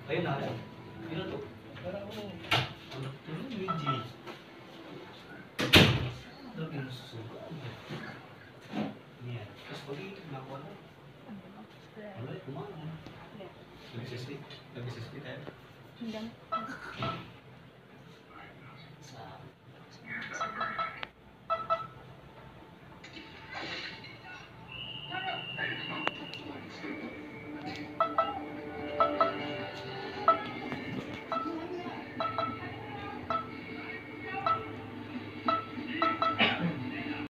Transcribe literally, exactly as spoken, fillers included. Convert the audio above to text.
Ayun na. Ano to? Parang ako. Ano to? Luigi. Lagi na susuka. Yan. Tapos pag-iitip na ako ano? Wala, kumain. Nag-sislit. Nag-sislit tayo. Hindi.